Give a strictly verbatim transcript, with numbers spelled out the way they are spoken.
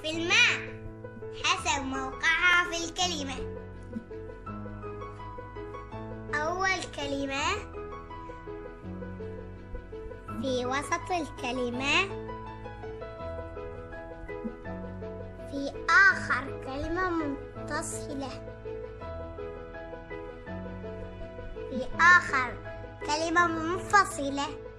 في الماء حسب موقعها في الكلمة. أول كلمة في وسط الكلمة، في آخر كلمة متصلة، في آخر كلمة منفصلة.